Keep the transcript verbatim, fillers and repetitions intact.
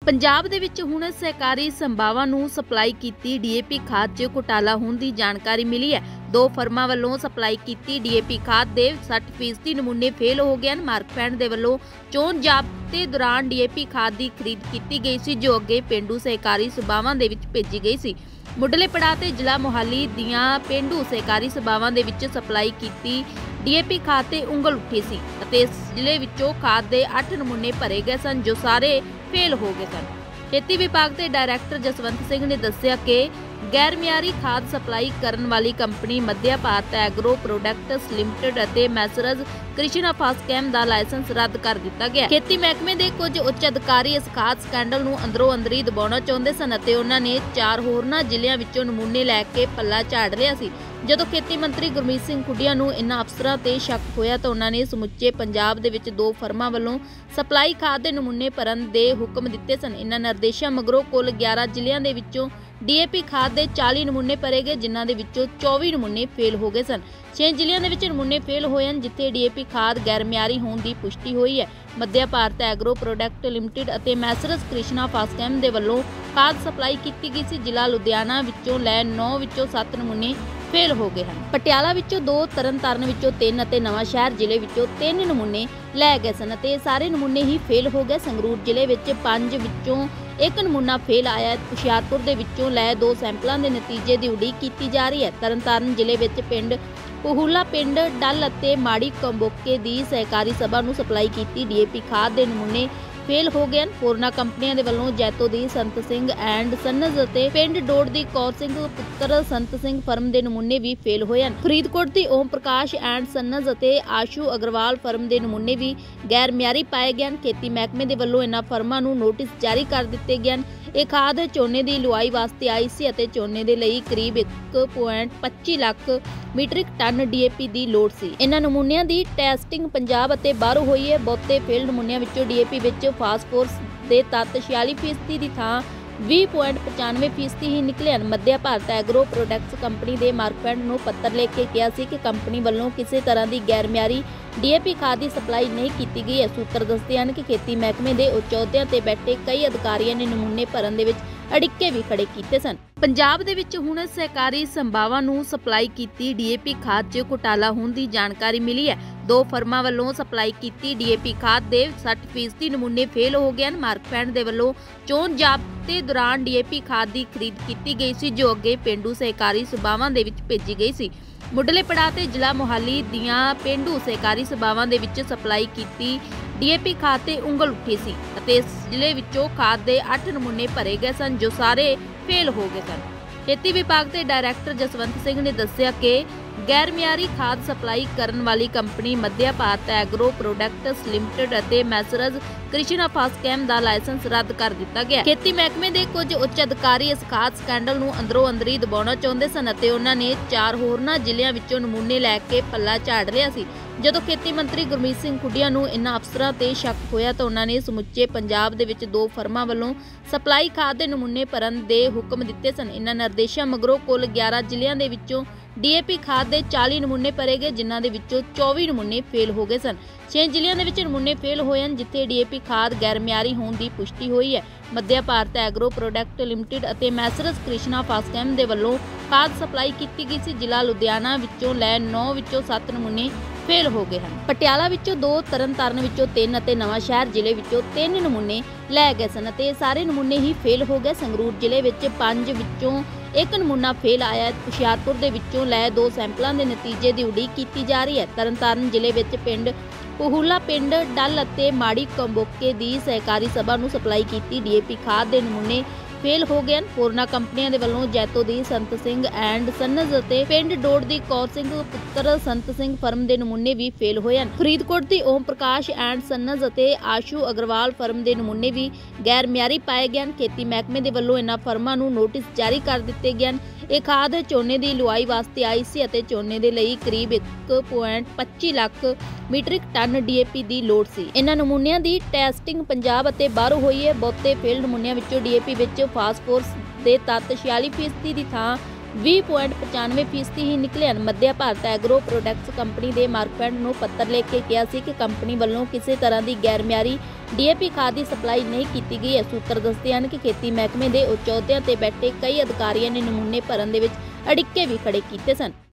ਪੰਜਾਬ ਦੇ ਵਿੱਚ ਹੁਣ ਸਹਿਕਾਰੀ ਸੰਭਾਵਾਂ ਨੂੰ ਸਪਲਾਈ ਕੀਤੀ ਡੀਏਪੀ ਖਾਦ 'ਚ ਘੁਟਾਲਾ ਹੋਣ ਦੀ ਜਾਣਕਾਰੀ ਮਿਲੀ ਹੈ। ਦੋ ਫਰਮਾਂ ਵੱਲੋਂ ਸਪਲਾਈ ਕੀਤੀ ਡੀਏਪੀ ਖਾਦ ਦੇ ਸੱਠ ਫੀਸਦੀ ਨਮੂਨੇ ਫੇਲ ਹੋ ਗਏ ਹਨ। ਮਾਰਕਫੈੱਡ ਦੇ ਵੱਲੋਂ ਚੋਣ ਜ਼ਾਬਤੇ ਦੌਰਾਨ ਡੀਏਪੀ ਖਾਦ ਦੀ ਖਰੀਦ ਕੀਤੀ ਗਈ ਸੀ, ਜੋ ਅੱਗੇ ਪੇਂਡੂ ਸਹਿਕਾਰੀ ਸਭਾਵਾਂ ਦੇ ਵਿੱਚ ਭੇਜੀ ਗਈ ਸੀ। ਮੁੱਢਲੇ ਪੜਾਅ ਤੇ ਜ਼ਿਲ੍ਹਾ ਮੋਹਾਲੀ ਦੀਆਂ ਪੇਂਡੂ ਸਹਿਕਾਰੀ ਸਭਾਵਾਂ ਦੇ ਵਿੱਚ ਸਪਲਾਈ ਕੀਤੀ ਡੀਏਪੀ ਖਾਦ ਤੇ ਉਂਗਲ ਉੱਠੀ ਸੀ ਅਤੇ ਇਸ ਜ਼ਿਲ੍ਹੇ ਵਿੱਚੋਂ ਖਾਦ ਦੇ ਅੱਠ ਨਮੂਨੇ ਭਰੇ ਗਏ ਸਨ, ਜੋ ਸਾਰੇ ਫੇਲ ਹੋ ਗਏ ਸਨ। ਖੇਤੀ ਵਿਭਾਗ ਦੇ ਡਾਇਰੈਕਟਰ ਜਸਵੰਤ ਸਿੰਘ ਨੇ ਦੱਸਿਆ ਕਿ ਗੈਰ ਮਿਆਰੀ ਖਾਦ ਸਪਲਾਈ ਕਰਨ ਵਾਲੀ company Madhya Bharat agro products limited ਅਤੇ ਮੈਸਰਜ਼ ਕ੍ਰਿਸ਼ਨਾ ਫਾਸਕੈਮ ਦਾ ਲਾਇਸੈਂਸ ਰੱਦ ਕਰ ਦਿੱਤਾ ਗਿਆ। ਖੇਤੀ ਮਹਿਕਮੇ ਦੇ ਕੁਝ ਉੱਚ ਅਧਿਕਾਰੀ ਇਸ ਖਾਦ ਸਕੈਂਡਲ ਨੂੰ ਅੰਦਰੋਂ ਅੰਦਰੀ ਦਬਾਉਣਾ ਚਾਹੁੰਦੇ ਸਨ ਅਤੇ ਉਹਨਾਂ ਨੇ ਚਾਰ ਹੋਰਨਾਂ ਜ਼ਿਲ੍ਹਿਆਂ ਵਿੱਚੋਂ ਨਮੂਨੇ ਲੈ ਕੇ ਪੱਲਾ ਝਾੜ ਲਿਆ ਸੀ। ਜਦੋਂ ਖੇਤੀ ਮੰਤਰੀ ਗੁਰਮੀਤ ਸਿੰਘ ਖੁੱਡੀਆਂ ਨੂੰ ਇਨ੍ਹਾਂ ਅਫਸਰਾਂ ਤੇ ਸ਼ੱਕ ਹੋਇਆ ਤਾਂ ਉਹਨਾਂ ਨੇ ਸਮੁੱਚੇ ਪੰਜਾਬ ਦੇ ਵਿੱਚ ਦੋ ਫਰਮਾਂ ਵੱਲੋਂ ਸਪਲਾਈ ਖਾਦ ਦੇ ਨਮੂਨੇ ਭਰਨ ਦੇ ਹੁਕਮ ਦਿੱਤੇ ਸਨ। ਇਨ੍ਹਾਂ ਨਿਰਦੇਸ਼ਾਂ ਮਗਰੋਂ ਕੁੱਲ ਗਿਆਰਾਂ ਜ਼ਿਲ੍ਹਿਆਂ ਦੇ ਵਿੱਚੋਂ ਡੀਏਪੀ ਖਾਦ ਦੇ ਚਾਲੀ ਨਮੂਨੇ ਭਰੇ ਗਏ, ਜਿਨ੍ਹਾਂ ਦੇ ਵਿੱਚੋਂ ਚੌਵੀ ਨਮੂਨੇ ਫੇਲ ਹੋ ਗਏ ਸਨ। ਛੇ ਜ਼ਿਲ੍ਹਿਆਂ ਦੇ ਵਿੱਚ ਨਮੂਨੇ ਫੇਲ ਹੋਏ ਹਨ, ਜਿੱਥੇ ਡੀਏਪੀ ਖਾਦ ਗੈਰ ਮਿਆਰੀ ਹੋਣ ਦੀ ਪੁਸ਼ਟੀ ਹੋਈ ਹੈ। Madhya Bharat agro product limited ਅਤੇ ਮੈਸਰਜ਼ ਕ੍ਰਿਸ਼ਨਾ ਫਾਸਕੈਮ ਦੇ ਵੱਲੋਂ ਖਾਦ ਸਪਲਾਈ ਕੀਤੀ ਗਈ ਸੀ। ਜ਼ਿਲ੍ਹਾ ਲੁਧਿਆਣਾ ਵਿੱਚੋਂ ਲੈ ਨੌ ਵਿੱਚੋਂ ਸੱਤ ਨਮੂਨੇ ਫੇਲ ਹੋ ਗਏ ਹਨ। ਪਟਿਆਲਾ ਵਿੱਚੋਂ ਦੋ, ਤਰਨਤਾਰਨ ਵਿੱਚੋਂ ਤਿੰਨ ਅਤੇ ਨਵਾਂ ਸ਼ਹਿਰ ਜ਼ਿਲ੍ਹੇ ਵਿੱਚੋਂ ਤਿੰਨ ਨਮੂਨੇ ਲੈ ਗਏ ਸਨ ਅਤੇ ਸਾਰੇ ਨਮੂਨੇ ਹੀ ਫੇਲ ਹੋ ਗਏ। ਸੰਗਰੂਰ ਜ਼ਿਲ੍ਹੇ ਵਿੱਚ ਪੰਜ ਵਿੱਚੋਂ ਇੱਕ ਨਮੂਨਾ ਫੇਲ ਆਇਆ। ਹੁਸ਼ਿਆਰਪੁਰ ਦੇ ਵਿੱਚੋਂ ਲੈ ਦੋ ਸੈਂਪਲਾਂ ਦੇ ਨਤੀਜੇ ਦੀ ਉਡੀਕ ਕੀਤੀ ਜਾ ਰਹੀ ਹੈ। ਤਰਨਤਾਰਨ ਜ਼ਿਲ੍ਹੇ ਵਿੱਚ ਪਿੰਡ ਪਹੂਲਾ, ਪਿੰਡ ਡੱਲ ਅਤੇ ਮਾੜੀ ਕੰਬੋਕੇ ਦੀ ਸਹਿਕਾਰੀ ਸਭਾ ਨੂੰ ਸਪਲਾਈ ਕੀਤੀ ਡੀਏਪੀ ਖਾਦ ਦੇ ਨਮੂਨੇ ਫੇਲ ਹੋ ਗਏ ਹਨ। ਹੋਰਨਾਂ ਕੰਪਨੀਆਂ ਦੇ ਵੱਲੋਂ ਜੈਤੋ ਦੀ ਸੰਤ ਸਿੰਘ ਐਂਡ ਸਨਜ਼ ਅਤੇ ਪਿੰਡ ਡੋੜ ਦੀ ਕੌਰ ਸਿੰਘ ਪੁੱਤਰ ਸੰਤ ਸਿੰਘ ਫਰਮ ਦੇ ਨਮੂਨੇ ਵੀ ਫੇਲ ਹੋਏ ਹਨ। ਫਰੀਦਕੋਟ ਦੀ ਓਮ ਪ੍ਰਕਾਸ਼ ਐਂਡ ਸਨਜ਼ ਅਤੇ ਆਸ਼ੂ ਅਗਰਵਾਲ ਫਰਮ ਦੇ ਨਮੂਨੇ ਵੀ ਗੈਰ ਮਿਆਰੀ ਪਾਏ ਗਏ ਹਨ। ਖੇਤੀ ਮਹਿਕਮੇ ਦੇ ਵੱਲੋਂ ਇਨ੍ਹਾਂ ਫਰਮਾਂ ਨੂੰ ਨੋਟਿਸ ਜਾਰੀ ਕਰ ਦਿੱਤੇ ਗਏ ਹਨ। ਇਹ ਖਾਦ ਝੋਨੇ ਦੀ ਲੁਆਈ ਵਾਸਤੇ ਆਈ ਸੀ ਅਤੇ ਝੋਨੇ ਦੇ ਲਈ ਕਰੀਬ ਇੱਕ ਪੁਆਇੰਟ ਪੱਚੀ ਲੱਖ ਮੀਟ੍ਰਿਕ ਟਨ ਡੀਏਪੀ ਦੀ ਲੋੜ ਸੀ। ਇਹਨਾਂ ਨਮੂਨਿਆਂ ਦੀ ਟੈਸਟਿੰਗ ਪੰਜਾਬ ਅਤੇ ਬਾਹਰੋਂ ਹੋਈ ਹੈ। ਬਹੁਤੇ ਫੇਲ ਨਮੂਨਿਆਂ ਵਿੱਚੋਂ ਡੀਏਪੀ ਵਿੱਚ ਫਾਸਫੋਰਸ ਦੇ ਤੱਤ ਛਿਆਲੀ ਫੀਸਦੀ ਦੀ ਥਾਂ ਵੀਹ ਪੁਆਇੰਟ ਪਚਾਨਵੇਂ ਫੀਸਦੀ ਹੀ ਨਿਕਲੇ ਹਨ। Madhya Bharat agro products company ਦੇ ਮਾਰਕਫੈੱਡ ਨੂੰ ਪੱਤਰ ਲਿਖ ਕੇ ਕਿਹਾ ਸੀ ਕਿ ਕੰਪਨੀ ਵੱਲੋਂ ਕਿਸੇ ਤਰ੍ਹਾਂ ਦੀ ਗੈਰ ਮਿਆਰੀ ਡੀਏਪੀ ਖਾਦ ਦੀ ਸਪਲਾਈ ਨਹੀਂ ਕੀਤੀ ਗਈ ਹੈ। ਸੂਤਰ ਦੱਸਦੇ ਹਨ ਕਿ ਖੇਤੀ ਮਹਿਕਮੇ ਦੇ ਉੱਚ ਅਹੁਦਿਆਂ ਤੇ ਬੈਠੇ ਕਈ ਅਧਿਕਾਰੀਆਂ ਨੇ ਨਮੂਨੇ ਭਰਨ ਦੇ ਵਿੱਚ ਅੜਿੱਕੇ ਵੀ ਖੜੇ ਕੀਤੇ ਸਨ। ਪੰਜਾਬ ਦੇ ਵਿੱਚ ਹੁਣ ਸਹਿਕਾਰੀ ਸੰਭਾਵਾਂ ਨੂੰ ਸਪਲਾਈ ਕੀਤੀ ਡੀਏਪੀ ਖਾਦ 'ਚ ਘੁਟਾਲਾ ਹੋਣ ਦੀ ਜਾਣਕਾਰੀ ਮਿਲੀ ਹੈ। ਦੋ ਫਰਮਾਂ ਵੱਲੋਂ ਸਪਲਾਈ ਕੀਤੀ ਡੀਏਪੀ ਖਾਦ ਦੇ ਸੱਠ ਫੀਸਦੀ ਨਮੂਨੇ ਫੇਲ ਹੋ ਗਏ ਹਨ। ਮਾਰਕਫੈੱਡ ਦੇ ਵੱਲੋਂ ਚੋਣ ਜ਼ਾਬਤੇ ਦੌਰਾਨ ਡੀਏਪੀ ਖਾਦ ਦੀ ਖਰੀਦ ਕੀਤੀ ਗਈ ਸੀ, ਜੋ ਅੱਗੇ ਪੇਂਡੂ ਸਹਿਕਾਰੀ ਸਭਾਵਾਂ ਦੇ ਵਿੱਚ ਭੇਜੀ ਗਈ ਸੀ। ਮੁੱਢਲੇ ਪੜਾਅ ਤੇ ਜ਼ਿਲ੍ਹਾ ਮੋਹਾਲੀ ਦੀਆਂ ਪੇਂਡੂ ਸਹਿਕਾਰੀ ਸਭਾਵਾਂ ਦੇ ਵਿੱਚ ਸਪਲਾਈ ਕੀਤੀ ਡੀਏਪੀ ਖਾਦ ਤੇ ਉਂਗਲ ਉੱਠੀ ਸੀ ਅਤੇ ਇਸ ਜ਼ਿਲ੍ਹੇ ਵਿੱਚੋਂ ਖਾਦ ਦੇ ਅੱਠ ਨਮੂਨੇ ਭਰੇ ਗਏ ਸਨ, ਜੋ ਸਾਰੇ ਫੇਲ ਹੋ ਗਏ ਸਨ। ਖੇਤੀ ਵਿਭਾਗ ਦੇ ਡਾਇਰੈਕਟਰ ਜਸਵੰਤ ਸਿੰਘ ਨੇ ਦੱਸਿਆ ਕਿ ਗੈਰ ਮਿਆਰੀ ਖਾਦ ਸਪਲਾਈ ਕਰਨ ਵਾਲੀ company Madhya Bharat agro products limited ਅਤੇ ਮੈਸਰਜ਼ ਕ੍ਰਿਸ਼ਨਾ ਫਾਸਕੈਮ ਦਾ ਲਾਇਸੈਂਸ ਰੱਦ ਕਰ ਦਿੱਤਾ ਗਿਆ। ਖੇਤੀ ਮਹਿਕਮੇ ਦੇ ਕੁਝ ਉੱਚ ਅਧਿਕਾਰੀ ਇਸ ਖਾਦ ਸਕੈਂਡਲ ਨੂੰ ਅੰਦਰੋਂ ਅੰਦਰੀ ਦਬਾਉਣਾ ਚਾਹੁੰਦੇ ਸਨ ਅਤੇ ਉਹਨਾਂ ਨੇ ਚਾਰ ਹੋਰਨਾਂ ਜ਼ਿਲ੍ਹਿਆਂ ਵਿੱਚੋਂ ਨਮੂਨੇ ਲੈ ਕੇ ਪੱਲਾ ਝਾੜ ਲਿਆ ਸੀ। ਜਦੋਂ ਖੇਤੀ ਮੰਤਰੀ ਗੁਰਮੀਤ ਸਿੰਘ ਖੁੱਡੀਆਂ ਨੂੰ ਇਨ੍ਹਾਂ ਅਫਸਰਾਂ ਤੇ ਸ਼ੱਕ ਹੋਇਆ ਤਾਂ ਉਹਨਾਂ ਨੇ ਸਮੁੱਚੇ ਪੰਜਾਬ ਦੇ ਵਿੱਚ ਦੋ ਫਰਮਾਂ ਵੱਲੋਂ ਸਪਲਾਈ ਖਾਦ ਦੇ ਨਮੂਨੇ ਭਰਨ ਦੇ ਹੁਕਮ ਦਿੱਤੇ ਸਨ। ਇਨ੍ਹਾਂ ਨਿਰਦੇਸ਼ਾਂ ਮਗਰੋਂ ਕੁੱਲ ਗਿਆਰਾਂ ਜ਼ਿਲ੍ਹਿਆਂ ਦੇ ਵਿੱਚੋਂ ਡੀਏਪੀ ਖਾਦ ਦੇ ਚਾਲੀ ਨਮੂਨੇ ਭਰੇ ਗਏ, ਜਿਨ੍ਹਾਂ ਦੇ ਵਿੱਚੋਂ ਚੌਵੀ ਨਮੂਨੇ ਫੇਲ ਹੋ ਗਏ ਸਨ। ਛੇ ਜ਼ਿਲ੍ਹਿਆਂ ਦੇ ਵਿੱਚ ਨਮੂਨੇ ਫੇਲ ਹੋਏ ਹਨ, ਜਿੱਥੇ ਡੀਏਪੀ ਖਾਦ ਗੈਰ ਮਿਆਰੀ ਹੋਣ ਦੀ ਪੁਸ਼ਟੀ ਹੋਈ ਹੈ। Madhya Bharat agro product limited ਅਤੇ ਮੈਸਰਜ਼ ਕ੍ਰਿਸ਼ਨਾ ਫਾਸਕੈਮ ਦੇ ਵੱਲੋਂ ਖਾਦ ਸਪਲਾਈ ਕੀਤੀ ਗਈ ਸੀ। ਜ਼ਿਲ੍ਹਾ ਲੁਧਿਆਣਾ ਵਿੱਚੋਂ ਲੈ ਨੌ ਵਿੱਚੋਂ ਸੱਤ ਨਮੂਨੇ ਫੇਲ ਹੋ ਗਏ ਹਨ। ਪਟਿਆਲਾ ਵਿੱਚੋਂ ਦੋ, ਤਰਨਤਾਰਨ ਵਿੱਚੋਂ ਤਿੰਨ ਅਤੇ ਨਵਾਂ ਸ਼ਹਿਰ ਜ਼ਿਲ੍ਹੇ ਵਿੱਚੋਂ ਤਿੰਨ ਨਮੂਨੇ ਲੈ ਗਏ ਸਨ ਅਤੇ ਸਾਰੇ ਨਮੂਨੇ ਹੀ ਫੇਲ ਹੋ ਗਏ। ਸੰਗਰੂਰ ਜ਼ਿਲ੍ਹੇ ਵਿੱਚ ਪੰਜ ਵਿੱਚੋਂ ਇੱਕ ਨਮੂਨਾ ਫੇਲ ਆਇਆ। ਹੁਸ਼ਿਆਰਪੁਰ ਦੇ ਵਿੱਚੋਂ ਲੈ ਦੋ ਸੈਂਪਲਾਂ ਦੇ ਨਤੀਜੇ ਦੀ ਉਡੀਕ ਕੀਤੀ ਜਾ ਰਹੀ ਹੈ। ਤਰਨਤਾਰਨ ਜ਼ਿਲ੍ਹੇ ਵਿੱਚ ਪਿੰਡ ਪਹੂਲਾ, ਪਿੰਡ ਡੱਲ ਅਤੇ ਮਾੜੀ ਕੰਬੋਕੇ ਦੀ ਸਹਿਕਾਰੀ ਸਭਾ ਨੂੰ ਸਪਲਾਈ ਕੀਤੀ ਡੀਏਪੀ ਖਾਦ ਦੇ ਨਮੂਨੇ ਫੇਲ ਹੋ ਗਏ ਹਨ। ਹੋਰਨਾਂ ਕੰਪਨੀਆਂ ਦੇ ਵੱਲੋਂ ਜੈਤੋ ਦੀ ਸੰਤ ਸਿੰਘ ਐਂਡ ਸਨਜ਼ ਅਤੇ ਪਿੰਡ ਡੋੜ ਦੀ ਕੌਰ ਸਿੰਘ ਪੁੱਤਰ ਸੰਤ ਸਿੰਘ ਫਰਮ ਦੇ ਨਮੂਨੇ ਵੀ ਫੇਲ ਹੋਏ ਹਨ। ਫਰੀਦਕੋਟ ਦੀ ਓਮ ਪ੍ਰਕਾਸ਼ ਐਂਡ ਸਨਜ਼ ਅਤੇ ਆਸ਼ੂ ਅਗਰਵਾਲ ਫਰਮ ਦੇ ਨਮੂਨੇ ਵੀ ਗੈਰ ਮਿਆਰੀ ਪਾਏ ਗਏ ਹਨ। ਖੇਤੀ ਮਹਿਕਮੇ ਦੇ ਵੱਲੋਂ ਇਨ੍ਹਾਂ ਫਰਮਾਂ ਨੂੰ ਨੋਟਿਸ ਜਾਰੀ ਕਰ ਦਿੱਤੇ ਗਏ ਹਨ। ਇਹ ਖਾਦ ਝੋਨੇ ਦੀ ਲੁਆਈ ਵਾਸਤੇ ਆਈ ਸੀ ਅਤੇ ਝੋਨੇ ਦੇ ਲਈ ਕਰੀਬ ਇੱਕ ਪੁਆਇੰਟ ਪੱਚੀ ਲੱਖ ਮੀਟ੍ਰਿਕ ਟਨ ਡੀਏਪੀ ਦੀ ਲੋੜ ਸੀ। ਇਹਨਾਂ ਨਮੂਨਿਆਂ ਦੀ ਟੈਸਟਿੰਗ ਪੰਜਾਬ ਅਤੇ ਬਾਹਰੋਂ ਹੋਈ ਹੈ। ਬਹੁਤੇ ਫੇਲ ਨਮੂਨਿਆਂ ਵਿੱਚੋਂ ਡੀਏਪੀ ਵਿੱਚ ਫਾਸਫੋਰਸ ਦੇ ਤੱਤ ਛਿਆਲੀ ਫੀਸਦੀ ਦੀ ਥਾਂ ਵੀਹ ਪੁਆਇੰਟ ਪਚਾਨਵੇਂ ਫੀਸਦੀ ਹੀ ਨਿਕਲੇ ਹਨ। Madhya Bharat agro products company ਦੇ ਮਾਰਕਫੈਡ ਨੂੰ ਪੱਤਰ ਲਿਖ ਕੇ ਕਿਹਾ ਸੀ ਕਿ ਕੰਪਨੀ ਵੱਲੋਂ ਕਿਸੇ ਤਰ੍ਹਾਂ ਦੀ ਗੈਰ ਮਿਆਰੀ ਡੀ ਏ ਪੀ ਖਾਦ ਦੀ ਸਪਲਾਈ ਨਹੀਂ ਕੀਤੀ ਗਈ ਹੈ। ਸੂਤਰ ਦੱਸਦੇ ਹਨ ਕਿ ਖੇਤੀ ਮਹਿਕਮੇ ਦੇ ਉੱਚ ਅਹੁਦਿਆਂ ਤੇ ਬੈਠੇ ਕਈ ਅਧਿਕਾਰੀਆਂ ਨੇ ਨਮੂਨੇ ਭਰਨ ਦੇ ਵਿੱਚ ਅੜਿੱਕੇ ਵੀ ਖੜੇ ਕੀਤੇ ਸਨ।